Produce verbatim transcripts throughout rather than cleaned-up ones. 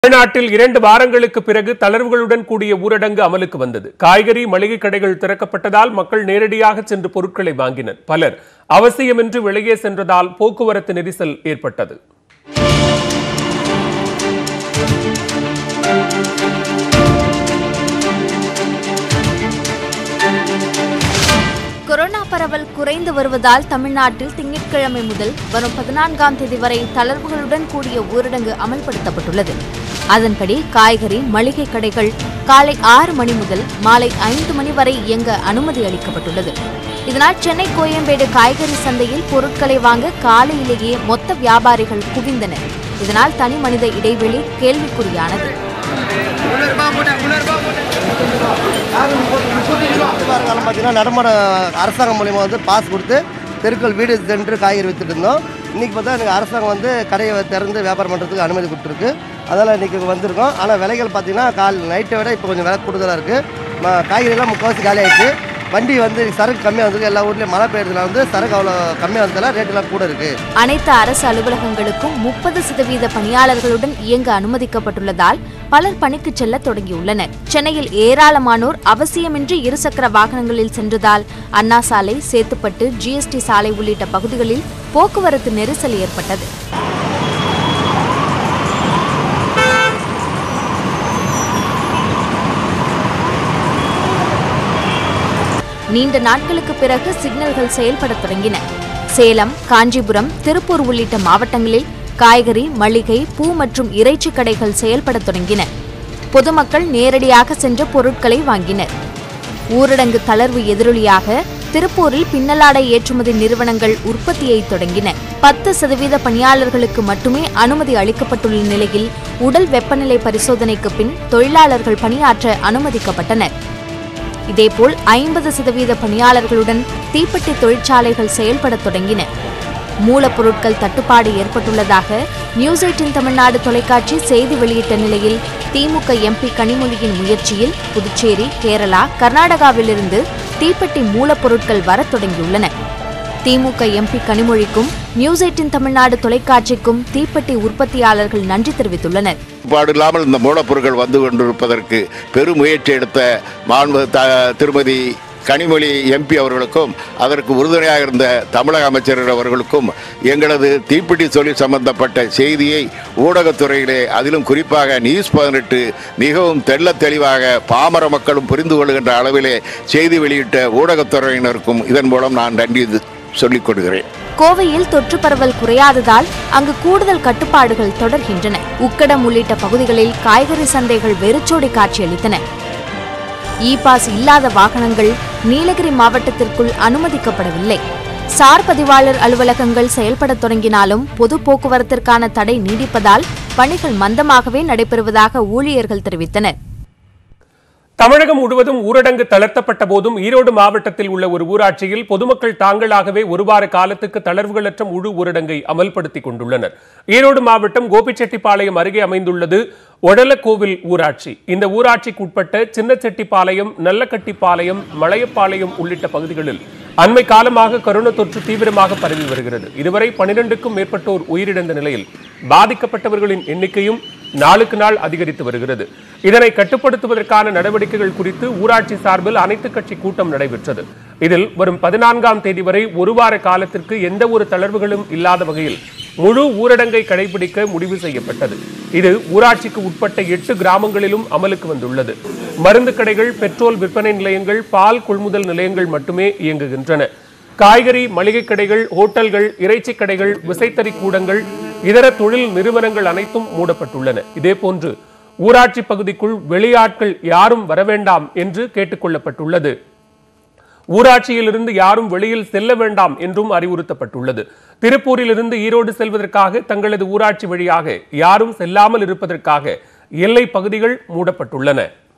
தமிழ்நாட்டில் இரண்டு வாரங்களுக்கு பிறகு தளர்வுகளுடன் கூடிய ஊரடங்கு அமலுக்கு வந்தது. காய்கறி மளிகை கடைகள் திறக்கப்பட்டதால் மக்கள் நேரடியாக சென்று பொருட்களை வாங்கினர். பலர் அவசியமின்றி வெளியே சென்றதால் போக்குவரத்து நெரிசல் ஏற்பட்டது. கொரோனா பரவல் குறைந்து வருவதால் தமிழ்நாட்டில் திங்கட்கிழமை முதல் வரும் பதினான்காம் தேதி வரை தளர்வுகளுடன் கூடிய ஊரடங்கு அமல்படுத்தப்பட்டுள்ளது. அதன்படி காய்கறி மளிகை கடைகள் காலை ஆறு மணி முதல் மாலை ஐந்து மணி வரை இயங்க அனுமதி அளிக்கப்பட்டுள்ளது. இதனால் சென்னை கோயம்பேடு காய்கறி சந்தையில் பொருட்களை வாங்க காலையிலேயே மொத்த வியாபாரிகள் குவிந்தனர். இதனால் தனி மனித இடைவெளி கேள்விக்குறியானது. பார்த்தீங்கன்னா நடைமுறை அரசாங்கம் மூலியமாக வந்து பாஸ் கொடுத்து தெருக்கள் வீடு சென்று காய்கறி விற்றுட்டு இருந்தோம். இன்றைக்கி பார்த்தா எனக்கு அரசாங்கம் வந்து கடையை திறந்து வியாபாரம் பண்ணுறதுக்கு அனுமதி கொடுத்துருக்கு. அதெல்லாம் இன்றைக்கி வந்திருக்கோம். ஆனால் விலைகள் பார்த்தீங்கன்னா கால் நைட்டை விட இப்போ கொஞ்சம் விலை கூடுதலாக இருக்குது. காய்கறிலாம் முக்கால்வாசி காலி ஆகிடுச்சு. வண்டி வந்து சரக்கு கம்மியாக வந்திருக்கு. எல்லா ஊர்லேயும் மழை பெய்யறதுல வந்து சரக்கு அவ்வளோ கம்மியாக வந்ததால ரேட்டெல்லாம் கூட இருக்குது. அனைத்து அரசு அலுவலகங்களுக்கும் முப்பது சதவீத பணியாளர்களுடன் இயங்க அனுமதிக்கப்பட்டுள்ளதால் பலர் பணிக்கு செல்ல தொடங்கியுள்ளனர். சென்னையில் ஏராளமானோர் அவசியமின்றி இருசக்கர வாகனங்களில் சென்றதால் அண்ணா சாலை, சேத்துப்பட்டு, ஜிஎஸ்டி சாலை உள்ளிட்ட பகுதிகளில் போக்குவரத்து நெரிசல் ஏற்பட்டது. நீண்ட நாட்களுக்கு பிறகு சிக்னல்கள் செயல்பட தொடங்கின. சேலம், காஞ்சிபுரம், திருப்பூர் உள்ளிட்ட மாவட்டங்களில் காய்கறி, மளிகை, பூ மற்றும் இறைச்சி கடைகள் செயல்பட தொடங்கின. பொதுமக்கள் நேரடியாக சென்ற பொருட்களை வாங்கினர். ஊரடங்கு தளர்வு எதிரொலியாக திருப்பூரில் பின்னலாடை ஏற்றுமதி நிறுவனங்கள் உற்பத்தியை தொடங்கின. பத்து சதவீத பணியாளர்களுக்கு மட்டுமே அனுமதி அளிக்கப்பட்டுள்ள நிலையில் உடல் வெப்பநிலை பரிசோதனைக்கு பின் தொழிலாளர்கள் பணியாற்ற அனுமதிக்கப்பட்டனர். இதேபோல் ஐம்பது சதவீத பணியாளர்களுடன் தீப்பெட்டி தொழிற்சாலைகள் செயல்பட தொடங்கின. மூலப்பொருட்கள் தட்டுப்பாடு ஏற்பட்டுள்ளதாக நியூஸ் எய்ட்டீன் தமிழ்நாடு தொலைக்காட்சி செய்தி வெளியிட்ட நிலையில் திமுக எம்பி கனிமொழியின் முயற்சியில் புதுச்சேரி, கேரளா, கர்நாடகாவிலிருந்து தீப்பெட்டி மூலப்பொருட்கள் வரத் தொடங்கியுள்ளன. திமுக எம்பி கனிமொழிக்கும் நியூஸ் எய்ட்டீன் தமிழ்நாடு தொலைக்காட்சிக்கும் தீப்பெட்டி உற்பத்தியாளர்கள் நன்றி தெரிவித்துள்ளனர். பாடில்லாமல் இந்த மூலப்பொருட்கள் வந்து கொண்டிருப்பதற்கு பெரும் முயற்சி எடுத்த மாண்பு திருமதி கனிமொழி எம்பி அவர்களுக்கும் அதற்கு உறுதுணையாக இருந்த தமிழக அமைச்சர்கள் அவர்களுக்கும் எங்களது தீப்பெட்டி தொழில் சம்பந்தப்பட்ட செய்தியை ஊடகத்துறையிலே அதிலும் குறிப்பாக நியூஸ் பதினெட்டு மிகவும் தெள்ள தெளிவாக பாமர மக்களும் புரிந்து கொள்கின்ற அளவிலே செய்தி வெளியிட்ட ஊடகத்துறையினருக்கும் இதன் மூலம் நான் நன்றி சொல்லிக் கொள்கிறேன். கோவையில் தொற்று பரவல் குறையாததால் அங்கு கூடுதல் கட்டுப்பாடுகள் தொடர்கின்றன. உக்கடம் உள்ளிட்ட பகுதிகளில் காய்கறி சந்தைகள் வெறிச்சோடி காட்சியளித்தன. இ பாஸ் இல்லாத வாகனங்கள் நீலகிரி மாவட்டத்திற்குள் அனுமதிக்கப்படவில்லை. சார் பதிவாளர் அலுவலகங்கள் செயல்பட தொடங்கினாலும் பொது போக்குவரத்திற்கான தடை நீடிப்பதால் பணிகள் மந்தமாகவே நடைபெறுவதாக ஊழியர்கள் தெரிவித்தனர். தமிழகம் முழுவதும் ஊரடங்கு தளர்த்தப்பட்ட போதும் ஈரோடு மாவட்டத்தில் உள்ள ஒரு ஊராட்சியில் பொதுமக்கள் தாங்களாகவே ஒரு வார காலத்துக்கு தளர்வுகளற்ற முழு ஊரடங்கை அமல்படுத்திக் கொண்டுள்ளனர். ஈரோடு மாவட்டம் கோபிச்செட்டிப்பாளையம் அருகே அமைந்துள்ளது ஒடலக்கோவில் ஊராட்சி. இந்த ஊராட்சிக்கு உட்பட்ட சின்னச்செட்டிப்பாளையம், நல்லக்கட்டிப்பாளையம், மலையப்பாளையம் உள்ளிட்ட பகுதிகளில் அண்மை காலமாக கொரோனா தொற்று தீவிரமாக பரவி வருகிறது. இதுவரை பனிரெண்டுக்கும் மேற்பட்டோர் உயிரிழந்த நிலையில் பாதிக்கப்பட்டவர்களின் எண்ணிக்கையும் நாளுக்கு நாள் அதிகரித்து வருகிறது. இதனை கட்டுப்படுத்துவதற்கான நடவடிக்கைகள் குறித்து ஊராட்சி சார்பில் அனைத்து கட்சி கூட்டம் நடைபெற்றது. இதில் வரும் பதினான்காம் தேதி வரை ஒரு வார காலத்திற்கு எந்த ஒரு தளர்வுகளும் இல்லாத வகையில் முழு ஊரடங்கை கடைபிடிக்க முடிவு செய்யப்பட்டது. இது ஊராட்சிக்கு உட்பட்ட எட்டு கிராமங்களிலும் அமலுக்கு வந்துள்ளது. மருந்து கடைகள், பெட்ரோல் விற்பனை நிலையங்கள், பால் கொள்முதல் நிலையங்கள் மட்டுமே இயங்குகின்றன. காய்கறி மளிகை கடைகள், ஹோட்டல்கள், இறைச்சி கடைகள், விசைத்தறி கூடங்கள், இதர தொழில் நிறுவனங்கள் அனைத்தும் மூடப்பட்டுள்ளன. இதேபோன்று ஊராட்சி பகுதிக்குள் வெளியாட்கள் யாரும் வரவேண்டாம் என்று கேட்டுக் கொள்ளப்பட்டுள்ளது. ஊராட்சியிலிருந்து யாரும் வெளியில் செல்ல வேண்டாம் என்றும் அறிவுறுத்தப்பட்டுள்ளது. திருப்பூரிலிருந்து ஈரோடு செல்வதற்காக தங்களது ஊராட்சி வழியாக யாரும் செல்லாமல் இருப்பதற்காக எல்லை பகுதிகள் மூடப்பட்டுள்ளன.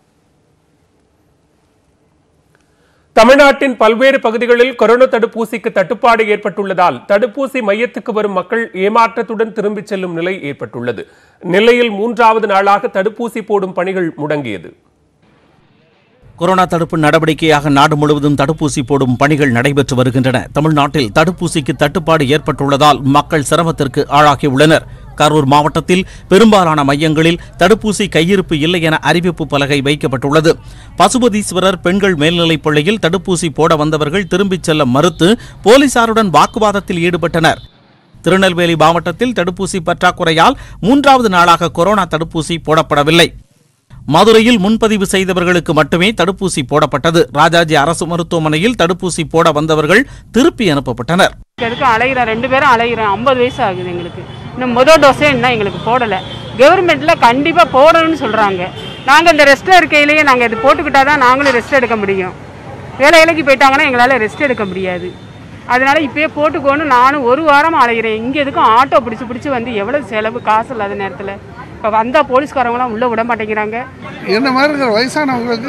தமிழ்நாட்டின் பல்வேறு பகுதிகளில் கொரோனா தடுப்பூசிக்கு தட்டுப்பாடு ஏற்பட்டுள்ளதால் தடுப்பூசி மையத்துக்கு வரும் மக்கள் ஏமாற்றத்துடன் திரும்பிச் செல்லும் நிலை ஏற்பட்டுள்ளது. நெல்லையில் மூன்றாவது நாளாக தடுப்பூசி போடும் பணிகள் முடங்கியது. கொரோனா தடுப்பு நடவடிக்கையாக நாடு முழுவதும் தடுப்பூசி போடும் பணிகள் நடைபெற்று வருகின்றன. தமிழ்நாட்டில் தடுப்பூசிக்கு தட்டுப்பாடு ஏற்பட்டுள்ளதால் மக்கள் சிரமத்திற்கு ஆளாகியுள்ளனர். கரூர் மாவட்டத்தில் பெரும்பாலான மையங்களில் தடுப்பூசி கையிருப்பு இல்லை என அறிவிப்பு பலகை வைக்கப்பட்டுள்ளது. பசுபதீஸ்வரர் பெண்கள் மேல்நிலைப் பள்ளியில் தடுப்பூசி போட வந்தவர்கள் திரும்பிச் செல்ல மறுத்து போலீசாருடன் வாக்குவாதத்தில் ஈடுபட்டனர். திருநெல்வேலி மாவட்டத்தில் தடுப்பூசி பற்றாக்குறையால் மூன்றாவது நாளாக கொரோனா தடுப்பூசி போடப்படவில்லை. மதுரையில் முன்பதிவு செய்தவர்களுக்கு மட்டுமே தடுப்பூசி போடப்பட்டது. ராஜாஜி அரசு மருத்துவமனையில் தடுப்பூசி போட வந்தவர்கள் திருப்பி அனுப்பப்பட்டனர். அலைகிறேன் ரெண்டு பேரும் அலைகிறேன் ஐம்பது வயசு ஆகுது எங்களுக்கு. இன்னும் முதல் டோஸே என்ன எங்களுக்கு போடலை. கவர்மெண்ட்டில் கண்டிப்பாக போடணும்னு சொல்கிறாங்க. நாங்கள் இந்த ரெஸ்ட்டில் இருக்கையிலேயே நாங்கள் இது போட்டுக்கிட்டால் தான் நாங்களும் ரெஸ்ட் எடுக்க முடியும். வேலை வேலைக்கு போயிட்டாங்கன்னா எங்களால் ரெஸ்ட் எடுக்க முடியாது. அதனால இப்போயே போட்டுக்கோன்னு நானும் ஒரு வாரமாக அலைகிறேன். இங்கே எதுக்கும் ஆட்டோ பிடிச்சி பிடிச்சி வந்து எவ்வளோ செலவு காசு இல்லாத நேரத்தில் இப்போ வந்தால் போலீஸ்காரங்களாம் உள்ளே விட மாட்டேங்கிறாங்க. என்ன மாதிரி இருக்கிற வயசானவங்களுக்கு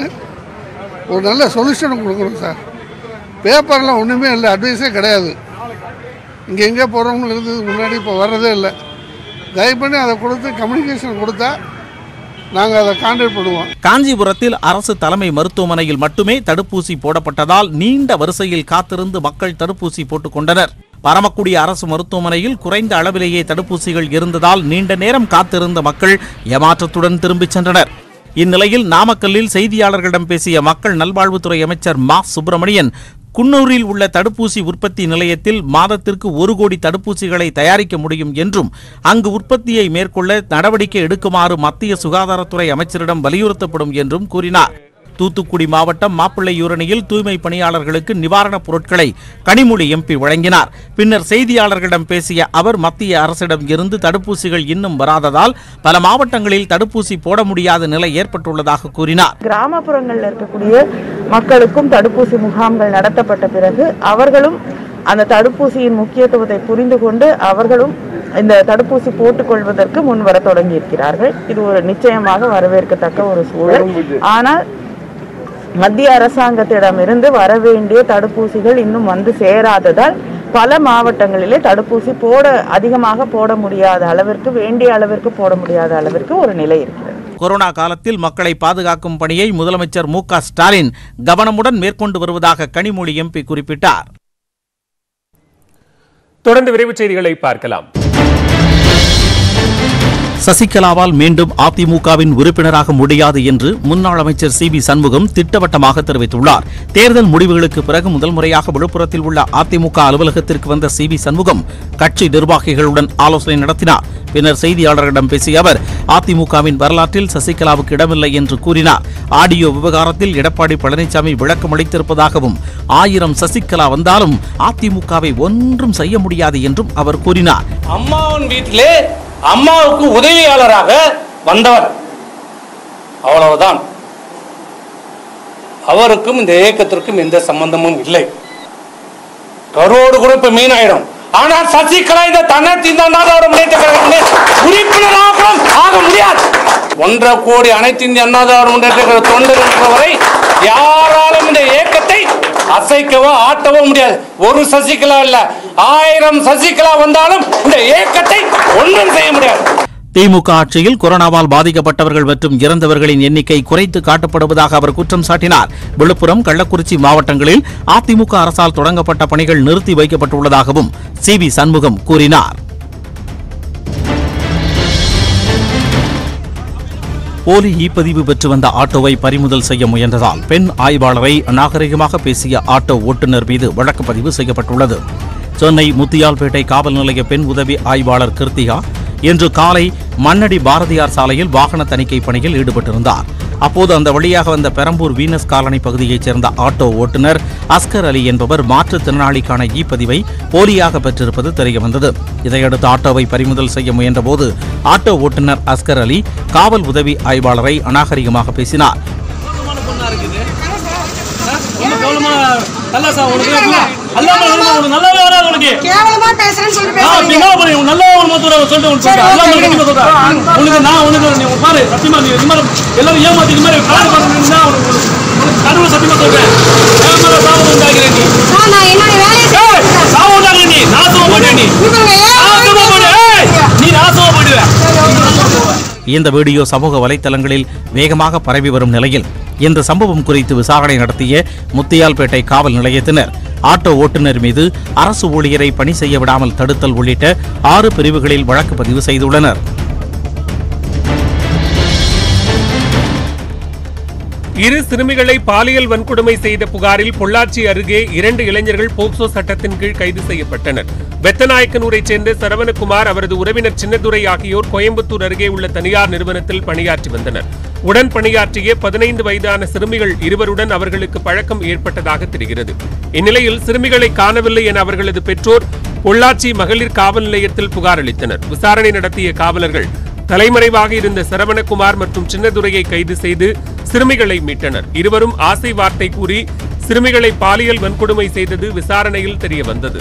ஒரு நல்ல சொல்யூஷன் கொடுக்கணும் சார். பேப்பரில் ஒன்றுமே இல்லை, அட்வைஸே கிடையாது. இங்கே எங்கே போகிறவங்களுக்கு முன்னாடி இப்போ வர்றதே இல்லை. தயவு பண்ணி அதை கொடுத்து கம்யூனிகேஷன் கொடுத்தா நாங்கள் அதை கான்டாக்ட் பண்ணுவோம். காஞ்சிபுரத்தில் அரசு தலைமை மருத்துவமனையில் மட்டுமே தடுப்பூசி போடப்பட்டதால் நீண்ட வரிசையில் காத்திருந்து மக்கள் தடுப்பூசி போட்டுக் கொண்டனர். பரமக்குடி அரசு மருத்துவமனையில் குறைந்த அளவிலேயே தடுப்பூசிகள் இருந்ததால் நீண்ட நேரம் காத்திருந்த மக்கள் ஏமாற்றத்துடன் திரும்பிச் சென்றனர். இந்நிலையில் நாமக்கல்லில் செய்தியாளர்களிடம் பேசிய மக்கள் நல்வாழ்வுத்துறை அமைச்சர் மா சுப்பிரமணியன், குன்னூரில் உள்ள தடுப்பூசி உற்பத்தி நிலையத்தில் மாதத்திற்கு ஒரு கோடி தடுப்பூசிகளை தயாரிக்க முடியும் என்றும் அங்கு உற்பத்தியை மேற்கொள்ள நடவடிக்கை எடுக்குமாறு மத்திய சுகாதாரத்துறை அமைச்சரிடம் வலியுறுத்தப்படும் என்றும் கூறினார். தூத்துக்குடி மாவட்டம் மாப்பிள்ளையூரணியில் தூய்மை பணியாளர்களுக்கு நிவாரணப் பொருட்களை கனிமொழி எம்பி வழங்கினார். பின்னர் செய்தியாளர்களிடம் பேசிய அவர், மத்திய அரசிடம் இருந்து தடுப்பூசிகள் இன்னும் வராததால் பல மாவட்டங்களில் தடுப்பூசி போட முடியாத நிலை ஏற்பட்டுள்ளதாக கூறினார். கிராமப்புறங்களில் இருக்கக்கூடிய மக்களுக்கும் தடுப்பூசி முகாம்கள் நடத்தப்பட்ட பிறகு அவர்களும் அந்த தடுப்பூசியின் முக்கியத்துவத்தை புரிந்து கொண்டு அவர்களும் இந்த தடுப்பூசி போட்டுக் கொள்வதற்கு முன்வர தொடங்கி இருக்கிறார்கள். இது ஒரு நிச்சயமாக வரவேற்கத்தக்க ஒரு சூழல். ஆனால் மத்திய அரசாங்கத்திடமிருந்து வரவேண்டிய தடுப்பூசிகள் இன்னும் வந்து சேராததால் பல மாவட்டங்களிலே தடுப்பூசி போட அதிகமாக போட முடியாத அளவிற்கு வேண்டிய அளவிற்கு போட முடியாத அளவிற்கு ஒரு நிலை இருக்கிறது. கொரோனா காலத்தில் மக்களை பாதுகாக்கும் பணியை முதலமைச்சர் மு க ஸ்டாலின் கவனமுடன் மேற்கொண்டு வருவதாக கனிமொழி எம்பி குறிப்பிட்டார். தொடர்ந்து விரைவுச் செய்திகளை பார்க்கலாம். சசிகலாவால் மீண்டும் அதிமுகவின் உறுப்பினராக முடியாது என்று முன்னாள் அமைச்சர் சி வி சண்முகம் திட்டவட்டமாக தெரிவித்துள்ளார். தேர்தல் முடிவுகளுக்கு பிறகு முதல் முறையாக விழுப்புரத்தில் உள்ள அதிமுக அலுவலகத்திற்கு வந்த சி வி சண்முகம் கட்சி நிர்வாகிகளுடன் ஆலோசனை நடத்தினார். பின்னர் செய்தியாளர்களிடம் பேசிய அவர், அதிமுகவின் வரலாற்றில் சசிகலாவுக்கு இடமில்லை என்று கூறினார். ஆடியோ விவகாரத்தில் எடப்பாடி பழனிசாமி விளக்கம் அளித்திருப்பதாகவும், ஆயிரம் சசிகலா வந்தாலும் அதிமுகவை ஒன்றும் செய்ய முடியாது என்றும் அவர் கூறினார். அம்மாவின் வீட்டிலே அம்மாவுக்கு உதவியாளராக வந்தவர், அவ்வளவுதான். அவருக்கும் இந்த இயக்கத்திற்கும் எந்த சம்பந்தமும் இல்லை. கரோடு கூட இப்ப மீனாயிடும். ஆனால் சசிகலா இந்த தன்னத்தின் உறுப்பினராக ஆக முடியாது. ஒன்றரை கோடி அனைத்து இந்திய அண்ணா திராவிட முன்னேற்ற கழக தொண்டர்கள் வரை யாராலும் இந்த இயக்கத்தை அசைக்கவோ ஆட்டவோ முடியாது. ஒரு சசிகலா இல்ல, ஆயிரம் சசிகலா வந்தாலும் இந்த இயக்கத்தை ஒன்றும் செய்ய முடியாது. திமுக ஆட்சியில் கொரோனாவால் பாதிக்கப்பட்டவர்கள் மற்றும் இறந்தவர்களின் எண்ணிக்கை குறைத்து காட்டப்படுவதாக அவர் குற்றம் சாட்டினார். விழுப்புரம், கள்ளக்குறிச்சி மாவட்டங்களில் அதிமுக அரசால் தொடங்கப்பட்ட பணிகள் நிறுத்தி வைக்கப்பட்டுள்ளதாகவும் சி வி சண்முகம் கூறினார். போலி இ-பதிவு பெற்று வந்த ஆட்டோவை பறிமுதல் செய்ய முயன்றதால் பெண் ஆய்வாளரை அநாகரிகமாக பேசிய ஆட்டோ ஓட்டுநர் மீது வழக்கு பதிவு செய்யப்பட்டுள்ளது. சென்னை முத்தியால்பேட்டை காவல் நிலைய பெண் உதவி ஆய்வாளர் கிருத்திகா இன்று காலை மண்ணடி பாரதியார் சாலையில் வாகன தணிக்கை பணியில் ஈடுபட்டிருந்தார். அப்போது அந்த வழியாக வந்த பெரம்பூர் வீனஸ் காலனி பகுதியைச் சேர்ந்த ஆட்டோ ஓட்டுநர் அஸ்கர் அலி என்பவர் மாற்றுத்திறனாளிக்கான இ பதிவை போலியாக பெற்றிருப்பது தெரியவந்தது. இதையடுத்து ஆட்டோவை பறிமுதல் செய்ய முயன்றபோது ஆட்டோ ஓட்டுநர் அஸ்கர் அலி காவல் உதவி ஆய்வாளரை அநாகரிகமாக பேசினார். இந்த வீடியோ சமூக வலைதளங்களில் வேகமாக பரவி வரும் நிலையில் இந்த சம்பவம் குறித்து விசாரணை நடத்திய முத்தியால்பேட்டை காவல் நிலையத்தினர் ஆட்டோ ஓட்டுநர் மீது அரசு ஊழியரை பணி செய்ய விடாமல் தடுத்தல் உள்ளிட்ட ஆறு பிரிவுகளில் வழக்கு பதிவு செய்துள்ளனர். இரு சிறுமிகளை பாலியல் வன்கொடுமை செய்த புகாரில் பொள்ளாச்சி அருகே இரண்டு இளைஞர்கள் போக்சோ சட்டத்தின் கீழ் கைது செய்யப்பட்டனர். பெத்தநாயக்கனூரைச் சேர்ந்த சரவணகுமார், அவரது உறவினர் சின்னதுரை ஆகியோர் கோயம்புத்தூர் அருகே உள்ள தனியார் நிறுவனத்தில் பணியாற்றி வந்தனர். உடன் பணியாற்றிய பதினைந்து வயதான சிறுமிகள் இருவருடன் அவர்களுக்கு பழக்கம் ஏற்பட்டதாக தெரிகிறது. இந்நிலையில் சிறுமிகளை காணவில்லை என அவர்களது பெற்றோர் பொள்ளாச்சி மகளிர் காவல் நிலையத்தில் புகார் அளித்தனர். விசாரணை நடத்திய காவலர்கள் தலைமறைவாக இருந்த சரவணகுமார் மற்றும் சின்னதுரையை கைது செய்து சிறுமிகளை மீட்டனர். இருவரும் ஆசை வார்த்தை கூறி சிறுமிகளை பாலியல் வன்கொடுமை செய்தது விசாரணையில் தெரியவந்தது.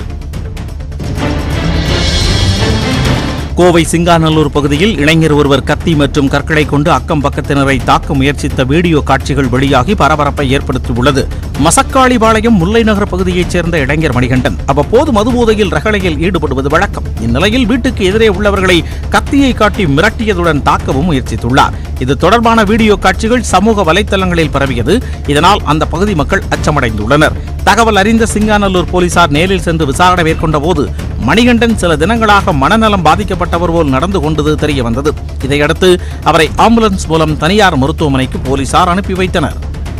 கோவை சிங்காநல்லூர் பகுதியில் இளைஞர் ஒருவர் கத்தி மற்றும் கற்களை கொண்டு அக்கம் பக்கத்தினரை தாக்க முயற்சித்த வீடியோ காட்சிகள் வெளியாகி பரபரப்பை ஏற்படுத்தியுள்ளது. மசக்காளிபாளையம் முல்லை நகர் பகுதியைச் சேர்ந்த இளைஞர் மணிகண்டன் அவ்வப்போது மதுபோதையில் ரகளையில் ஈடுபடுவது வழக்கம். இந்நிலையில் வீட்டுக்கு எதிரே உள்ளவர்களை கத்தியை காட்டி மிரட்டியதுடன் தாக்கவும் முயற்சித்துள்ளார். இது தொடர்பான வீடியோ காட்சிகள் சமூக வலைதளங்களில் பரவியது. இதனால் அந்த பகுதி மக்கள் அச்சமடைந்துள்ளனர். தகவல் அறிந்த சிங்காநல்லூர் போலீசார் நேரில் சென்று விசாரணை மேற்கொண்ட போது மணிகண்டன் சில தினங்களாக மனநலம் பாதிக்கப்பட்டவர் போல் நடந்து கொண்டது தெரிய வந்தது. இதையடுத்து அவரை ஆம்புலன்ஸ் மூலம் தனியார் மருத்துவமனைக்கு போலீசார் அனுப்பி வைத்தனர்.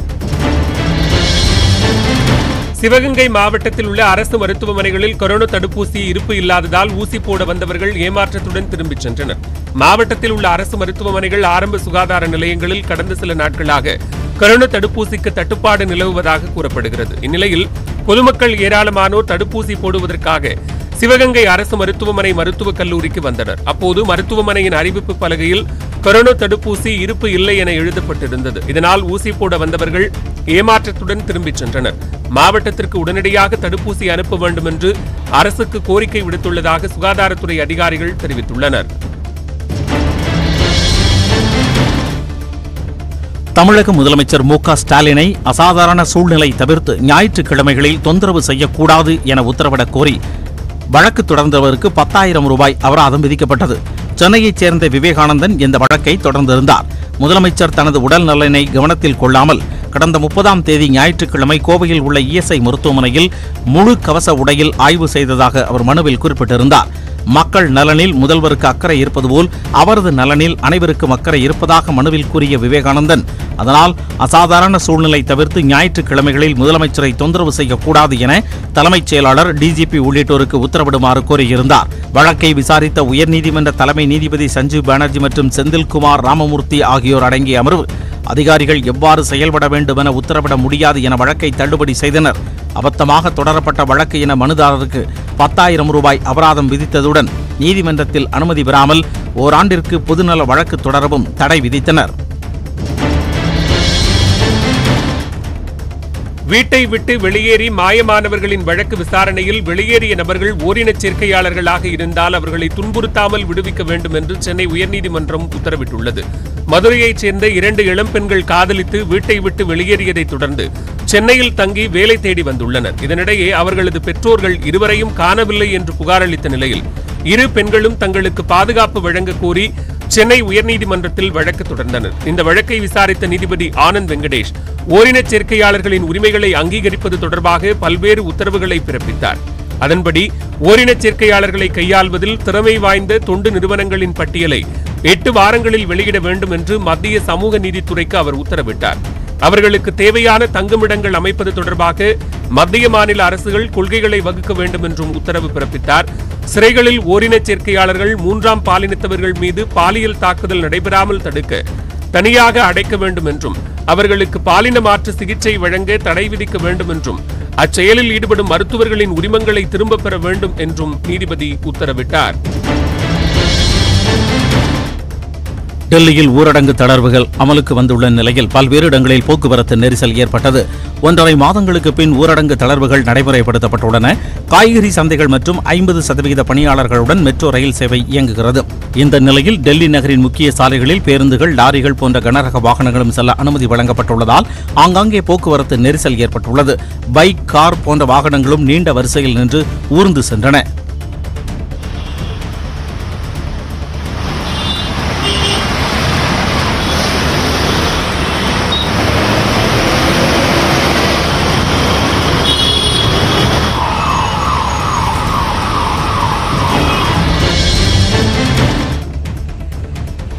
சிவகங்கை மாவட்டத்தில் உள்ள அரசு மருத்துவமனைகளில் கொரோனா தடுப்பூசி இருப்பு இல்லாததால் ஊசி போட வந்தவர்கள் ஏமாற்றத்துடன் திரும்பிச் சென்றனர். மாவட்டத்தில் உள்ள அரசு மருத்துவமனைகள், ஆரம்ப சுகாதார நிலையங்களில் கடந்த சில நாட்களாக கொரோனா தடுப்பூசிக்கு தட்டுப்பாடு நிலவுவதாக கூறப்படுகிறது. இந்நிலையில் பொதுமக்கள் ஏராளமானோர் தடுப்பூசி போடுவதற்காக சிவகங்கை அரசு மருத்துவமனை மருத்துவக் கல்லூரிக்கு வந்தனர். அப்போது மருத்துவமனையின் அறிவிப்பு பலகையில் கொரோனா தடுப்பூசி இருப்பு இல்லை என எழுதப்பட்டிருந்தது. இதனால் ஊசி போட வந்தவர்கள் ஏமாற்றத்துடன் திரும்பிச் சென்றனர். மாவட்டத்திற்கு உடனடியாக தடுப்பூசி அனுப்ப வேண்டும் என்று அரசுக்கு கோரிக்கை விடுத்துள்ளதாக சுகாதாரத்துறை அதிகாரிகள் தெரிவித்துள்ளனர். தமிழக முதலமைச்சர் மு க ஸ்டாலினை அசாதாரண சூழ்நிலை தவிர்த்து ஞாயிற்றுக்கிழமைகளில் தொந்தரவு செய்யக்கூடாது என உத்தரவிடக் கோரி வழக்கு தொடர்ந்தவருக்கு பத்தாயிரம் ரூபாய் அபராதம் விதிக்கப்பட்டது. சென்னையைச் சேர்ந்த விவேகானந்தன் இந்த வழக்கை தொடர்ந்திருந்தார். முதலமைச்சர் தனது உடல் நலனை கவனத்தில் கொள்ளாமல் கடந்த முப்பதாம் தேதி ஞாயிற்றுக்கிழமை கோவையில் உள்ள இஎஸ்ஐ மருத்துவமனையில் முழு கவச உடையில் ஆய்வு செய்ததாக அவர் மனுவில் குறிப்பிட்டிருந்தார். மக்கள் நலனில் முதல்வருக்கு அக்கறை இருப்பது போல் அவரது நலனில் அனைவருக்கும் அக்கறை இருப்பதாக மனுவில் கூறிய விவேகானந்தன், அதனால் அசாதாரண சூழ்நிலை தவிர்த்து ஞாயிற்றுக்கிழமைகளில் முதலமைச்சரை தொந்தரவு செய்யக்கூடாது என தலைமைச் செயலாளர், டிஜிபி உள்ளிட்டோருக்கு உத்தரவிடுமாறு கோரியிருந்தார். வழக்கை விசாரித்த உயர்நீதிமன்ற தலைமை நீதிபதி சஞ்சீவ் பானர்ஜி மற்றும் செந்தில்குமார் ராமமூர்த்தி ஆகியோர் அடங்கிய அமர்வு அதிகாரிகள் எவ்வாறு செயல்பட வேண்டும் என உத்தரவிட முடியாது என வழக்கை தள்ளுபடி செய்தனர். அபத்தமாக தொடரப்பட்ட வழக்கு என மனுதாரருக்கு பத்தாயிரம் ரூபாய் அபராதம் விதித்ததுடன் நீதிமன்றத்தில் அனுமதி பெறாமல் ஓராண்டிற்கு பொதுநல வழக்கு தொடரவும் தடை விதித்தனர். வீட்டை விட்டு வெளியேறி மாயமானவர்களின் வழக்கு விசாரணையில் வெளியேறிய நபர்கள் ஓரினச் சேர்க்கையாளர்களாக இருந்தால் அவர்களை துன்புறுத்தாமல் விடுவிக்க வேண்டும் என்று சென்னை உயர்நீதிமன்றம் உத்தரவிட்டுள்ளது. மதுரையைச் சேர்ந்த இரண்டு இளம்பெண்கள் காதலித்து வீட்டை விட்டு வெளியேறியதைத் தொடர்ந்து சென்னையில் தங்கி வேலை தேடி வந்துள்ளனர். இதனிடையே அவர்களது பெற்றோர்கள் இருவரையும் காணவில்லை என்று புகார் அளித்த நிலையில் இரு பெண்களும் தங்களுக்கு பாதுகாப்பு வழங்க கோரி சென்னை உயர்நீதிமன்றத்தில் வழக்கு தொடர்ந்தனர். இந்த வழக்கை விசாரித்த நீதிபதி ஆனந்த் வெங்கடேஷ் ஓரினச் சேர்க்கையாளர்களின் உரிமைகளை அங்கீகரிப்பது தொடர்பாக பல்வேறு உத்தரவுகளை பிறப்பித்தார். அதன்படி ஓரினச் சேர்க்கையாளர்களை கையாள்வதில் திறமை வாய்ந்த தொண்டு நிறுவனங்களின் பட்டியலை எட்டு வாரங்களில் வெளியிட வேண்டும் என்று மத்திய சமூக நீதித்துறைக்கு அவர் உத்தரவிட்டார். அவர்களுக்கு தேவையான தங்குமிடங்கள் அமைப்பது தொடர்பாக மத்திய மாநில அரசுகள் கொள்கைகளை வகுக்க வேண்டும் என்றும் உத்தரவு பிறப்பித்தார். சிறைகளில் ஓரினச் சேர்க்கையாளர்கள், மூன்றாம் பாலினத்தவர்கள் மீது பாலியல் தாக்குதல் நடைபெறாமல் தடுக்க தனியாக அடைக்க வேண்டும் என்றும் அவர்களுக்கு பாலின மாற்று சிகிச்சை வழங்க தடை விதிக்க வேண்டும் என்றும் அச்செயலில் ஈடுபடும் மருத்துவர்களின் உரிமங்களை திரும்பப் பெற வேண்டும் என்றும் நீதிபதி உத்தரவிட்டார். டெல்லியில் ஊரடங்கு தளர்வுகள் அமலுக்கு வந்துள்ள நிலையில் பல்வேறு இடங்களில் போக்குவரத்து நெரிசல் ஏற்பட்டது. ஒன்றரை மாதங்களுக்கு பின் ஊரடங்கு தளர்வுகள் நடைமுறைப்படுத்தப்பட்டுள்ளன. காய்கறி சந்தைகள் மற்றும் ஐம்பது சதவீத பணியாளர்களுடன் மெட்ரோ ரயில் சேவை இயங்குகிறது. இந்த நிலையில் டெல்லி நகரின் முக்கிய சாலைகளில் பேருந்துகள், லாரிகள் போன்ற கனரக வாகனங்களும் செல்ல அனுமதி வழங்கப்பட்டுள்ளதால் ஆங்காங்கே போக்குவரத்து நெரிசல் ஏற்பட்டுள்ளது. பைக், கார் போன்ற வாகனங்களும் நீண்ட வரிசையில் நின்று ஊர்ந்து சென்றன.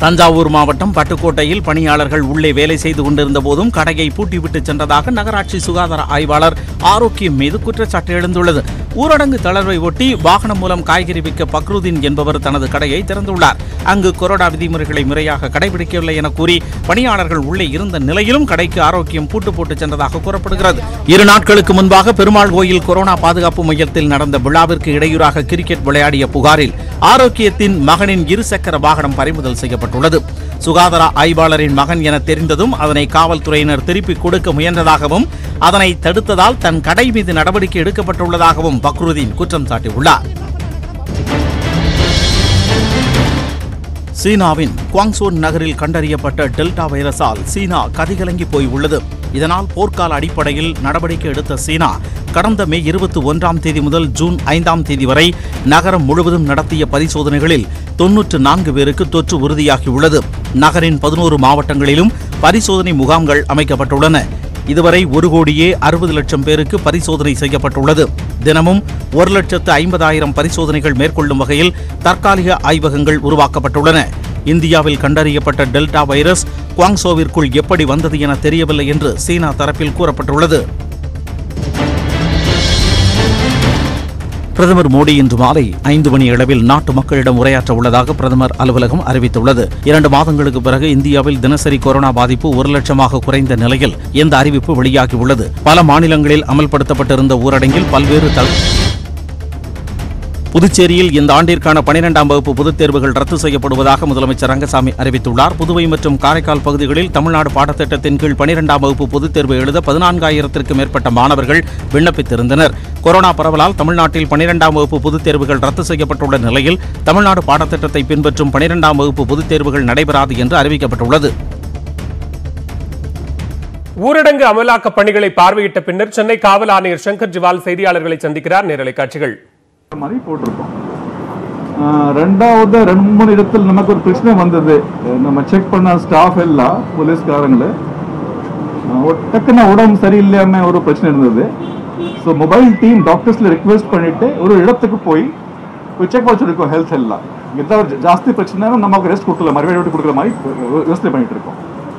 தஞ்சாவூர் மாவட்டம் பட்டுக்கோட்டையில் பணியாளர்கள் உள்ளே வேலை செய்து கொண்டிருந்த போதும் கடையை பூட்டிவிட்டு சென்றதாக நகராட்சி சுகாதார ஆய்வாளர் ஆரோக்கியம் மீது குற்றச்சாட்டு எழுந்துள்ளது. ஊரடங்கு தளர்வை ஒட்டி வாகனம் மூலம் காய்கறி விற்க பக்ருதீன் என்பவர் தனது கடையை திறந்துள்ளார். அங்கு கொரோனா விதிமுறைகளை முறையாக கடைபிடிக்கவில்லை என கூறி பணியாளர்கள் உள்ளே இருந்த நிலையிலும் கடைக்கு ஆரோக்கியம் பூட்டு போட்டு சென்றதாக கூறப்படுகிறது. இரு நாட்களுக்கு முன்பாக பெருமாள் கோயில் கொரோனா பாதுகாப்பு மையத்தில் நடந்த விழாவிற்கு இடையூறாக கிரிக்கெட் விளையாடிய புகாரில் ஆரோக்கியத்தின் மகனின் இருசக்கர வாகனம் பறிமுதல் செய்யப்பட்டுள்ளது. சுகாதார ஆய்வாளரின் மகன் என தெரிந்ததும் அதனை காவல்துறையினர் திருப்பிக் கொடுக்க முயன்றதாகவும் அதனை தடுத்ததால் தன் கடை மீது நடவடிக்கை எடுக்கப்பட்டுள்ளதாகவும் பக்ருதீன் குற்றம் சாட்டியுள்ளார். சீனாவின் குவாங்சோன் நகரில் கண்டறியப்பட்ட டெல்டா வைரஸால் சீனா கதிகலங்கி போய் உள்ளது. இதனால் போர்க்கால அடிப்படையில் நடவடிக்கை எடுத்த சீனா கடந்த மே இருபத்தி ஒன்றாம் தேதி முதல் ஜூன் ஐந்தாம் தேதி வரை நகரம் முழுவதும் நடத்திய பரிசோதனைகளில் தொன்னூற்று நான்கு பேருக்கு தொற்று உறுதியாகியுள்ளது. நகரின் பதினோரு மாவட்டங்களிலும் பரிசோதனை முகாம்கள் அமைக்கப்பட்டுள்ளன. இதுவரை ஒரு கோடியே அறுபது லட்சம் பேருக்கு பரிசோதனை செய்யப்பட்டுள்ளது. தினமும் ஒரு லட்சத்து ஐம்பதாயிரம் பரிசோதனைகள் மேற்கொள்ளும் வகையில் தற்காலிக ஆய்வகங்கள் உருவாக்கப்பட்டுள்ளன. இந்தியாவில் கண்டறியப்பட்ட டெல்டா வைரஸ் குவாங்சோவிற்குள் எப்படி வந்தது என தெரியவில்லை என்று சீனா தரப்பில் கூறப்பட்டுள்ளது. பிரதமர் மோடி இன்று மாலை ஐந்து மணி அளவில் நாட்டு மக்களிடம் உரையாற்ற உள்ளதாக பிரதமர் அலுவலகம் அறிவித்துள்ளது. இரண்டு மாதங்களுக்கு பிறகு இந்தியாவில் தினசரி கொரோனா பாதிப்பு ஒரு லட்சமாக குறைந்த நிலையில் இந்த அறிவிப்பு வெளியாகியுள்ளது. பல மாநிலங்களில் அமல்படுத்தப்பட்டிருந்த ஊரடங்கில் பல்வேறு தள புதுச்சேரியில் இந்த ஆண்டிற்கான பனிரெண்டாம் வகுப்பு பொதுத் தேர்வுகள் ரத்து செய்யப்படுவதாக முதலமைச்சர் ரங்கசாமி அறிவித்துள்ளார். புதுவை மற்றும் காரைக்கால் பகுதிகளில் தமிழ்நாடு பாடத்திட்டத்தின் கீழ் பனிரெண்டாம் வகுப்பு பொதுத் தேர்வு எழுத பதினான்காயிரத்திற்கும் மேற்பட்ட மாணவர்கள் விண்ணப்பித்திருந்தனர். கொரோனா பரவலால் தமிழ்நாட்டில் பனிரெண்டாம் வகுப்பு பொதுத் தேர்வுகள் ரத்து செய்யப்பட்டுள்ள நிலையில் தமிழ்நாடு பாடத்திட்டத்தை பின்பற்றும் பனிரெண்டாம் வகுப்பு பொதுத் தேர்வுகள் நடைபெறாது என்று அறிவிக்கப்பட்டுள்ளது. ஊரடங்கு அமலாக்க பணிகளை பார்வையிட்ட பின்னர் சென்னை காவல் ஆணையர் சங்கர் ஜிவால் செய்தியாளர்களை சந்திக்கிறார். நேரலை காட்சிகள் மாதிரி போட்டிருக்கோம். ரெண்டாவது ரெண்டு மூணு இடத்துல நமக்கு ஒரு பிரச்சனை வந்தது. நம்ம செக் பண்ண ஸ்டாஃப் எல்லாம் போலீஸ்காரங்கள டக்குன்னு உடம்பு சரியில்லாம ஒரு பிரச்சனை இருந்தது. ஸோ மொபைல் டீம் டாக்டர்ஸ்ல ரிக்வெஸ்ட் பண்ணிட்டு ஒரு இடத்துக்கு போய் செக் பண்ண சொல்லிருக்கோம். ஹெல்த் எல்லாம் ஏதாவது ஜாஸ்தி பிரச்சனை நமக்கு ரெஸ்ட் கொடுக்கல மறுபடியும் விட்டு கொடுக்குற மாதிரி யோசனை பண்ணிட்டு இருக்கோம்.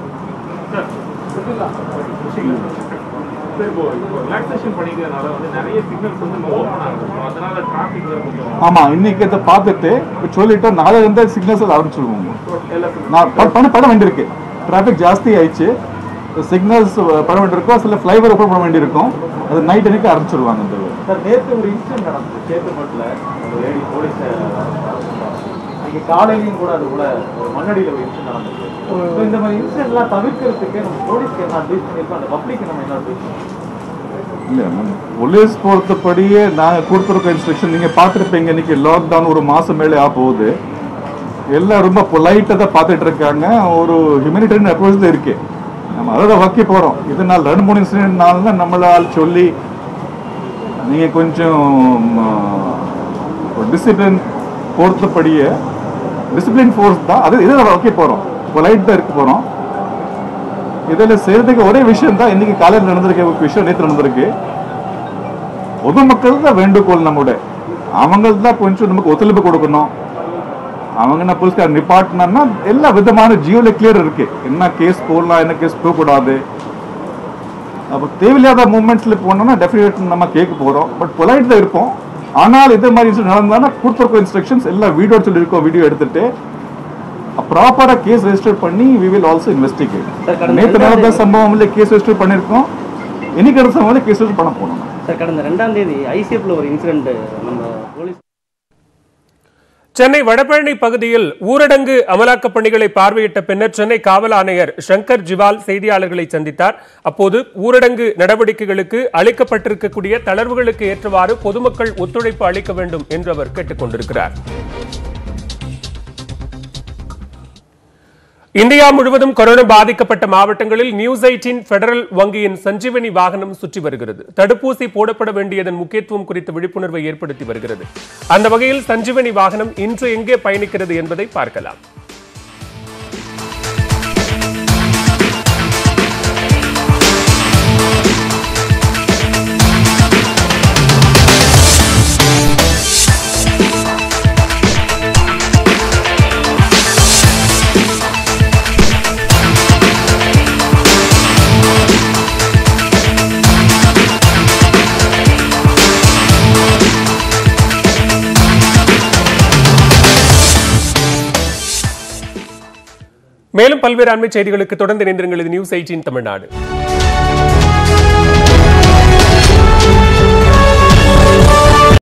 ஆமா இன்னைக்கு இதை பார்த்துட்டு சொல்லிட்டு நாளை இருந்த சிக்னல்ஸ் ஆரம்பிச்சிருவோம். நான் பண்ண வேண்டியிருக்கு. டிராபிக் ஜாஸ்தி ஆயிடுச்சு. சிக்னல்ஸ் பண்ண வேண்டியிருக்கும். சில ஃபிளைவர் ஓப்பன் பண்ண வேண்டியிருக்கும். அது நைட் அன்னைக்கு ஆரம்பிச்சிருவாங்க. நேற்று ஒரு இன்சிடென்ட் நடந்தது சேத்துமட்டில். லேடி போலீஸ் காலையிலையும் கூட அது கூட மண்ணடியில் ஒரு இன்சிடென்ட் நடந்தது. இந்த மாதிரி இன்சிடென்ட்லாம் தவிர்க்கிறதுக்கு நம்ம போலீஸ்க்கு என்ன அட்வைஸ் பண்ணியிருக்கோம், அந்த பப்ளிக்கு நம்ம என்ன அட்வைஸ் பண்ணுவோம்? இல்லை போலீஸ் பொறுத்தபடியே நாங்கள் கொடுத்துருக்க இன்ஸ்ட்ரக்ஷன் நீங்கள் பார்த்துருப்பீங்க. இன்னைக்கு லாக்டவுன் ஒரு மாதம் மேலே ஆக போகுது. எல்லாம் ரொம்ப பொலைட்டாக தான் பார்த்துட்டு இருக்காங்க. ஒரு ஹியூமனிடேரியன் அப்ரோச் தான் இருக்கு. நம்ம அதை தான் வைக்க போகிறோம். இதனால் ரெண்டு மூணு இன்சிடென்ட்னால தான் நம்மளால் சொல்லி நீங்கள் கொஞ்சம் டிசிப்ளின் பொறுத்தபடியே டிசிப்ளின் ஃபோர்ஸ் தான் அது இதை வைக்க போகிறோம். பொலைட் தான் இருக்க போகிறோம். இதில் செய்யறதுக்கு ஒரே விஷயம் தான் இன்னைக்கு காலையில் நடந்திருக்க ஒரு விஷயம் நேற்று நடந்திருக்கு. பொதுமக்கள் தான் வேண்டுகோள் நம்முடைய அவங்களுக்கு தான் கொஞ்சம் நமக்கு ஒத்துழைப்பு கொடுக்கணும். அவங்க என்ன போலீஸ்கார நிப்பாட்டினா எல்லா விதமான ஜியோல கிளியர் இருக்கு. என்ன கேஸ் போடலாம் என்ன கேஸ் போகக்கூடாது. அப்போ தேவையில்லாத மூவ்மெண்ட்ஸ்ல போனோம்னா டெஃபினெட் நம்ம கேட்க போறோம். பட் பொலைட் தான் இருப்போம். ஆனால் இதே மாதிரி நடந்தானா கொடுத்துருக்க இன்ஸ்ட்ரக்ஷன்ஸ் எல்லாம் வீடியோ சொல்லியிருக்கோம். வீடியோ எடுத்துட்டு ப்ராப்பரா கேஸ் ரெஜிஸ்டர் பண்ணி we will also investigate. நேற்று நடந்த சம்பவம்ல கேஸ் ரெஜிஸ்டர் பண்ணிருக்கோம். இன்னைக்கு நடந்த சம்பவம்ல கேஸ் ரெஜிஸ்டர் பண்ண போறோம். சார் கடந்த ரெண்டாம் தேதி ஐசிஎஃப்ல ஒரு இன்சிடென்ட் நம்ம போலீஸ் சென்னை வடபழனி பகுதியில் ஊரடங்கு அமலாக்க பணிகளை பார்வையிட்ட பின்னர் சென்னை காவல் ஆணையர் சங்கர் ஜிவால் செய்தியாளர்களை சந்தித்தார். அப்போது ஊரடங்கு நடவடிக்கைகளுக்கு அளிக்கப்பட்டிருக்கக்கூடிய தளர்வுகளுக்கு ஏற்றவாறு பொதுமக்கள் ஒத்துழைப்பு அளிக்க வேண்டும் என்று அவர் கேட்டுக் கொண்டிருக்கிறார். இந்தியா முழுவதும் கொரோனா பாதிக்கப்பட்ட மாவட்டங்களில் நியூஸ் எய்ட்டீன் பெடரல் வங்கியின் சஞ்சீவனி வாகனம் சுற்றி வருகிறது. தடுப்பூசி போடப்பட வேண்டியதன் முக்கியத்துவம் குறித்த விழிப்புணர்வை ஏற்படுத்தி வருகிறது. அந்த வகையில் சஞ்சீவனி வாகனம் இன்று எங்கே பயணிக்கிறது என்பதை பார்க்கலாம். மேலும் பல்வேறு அண்மை செய்திகளுக்கு தொடர்ந்து இணைந்திருங்கள். இது நியூஸ் எயிட்டீன் தமிழ்நாடு.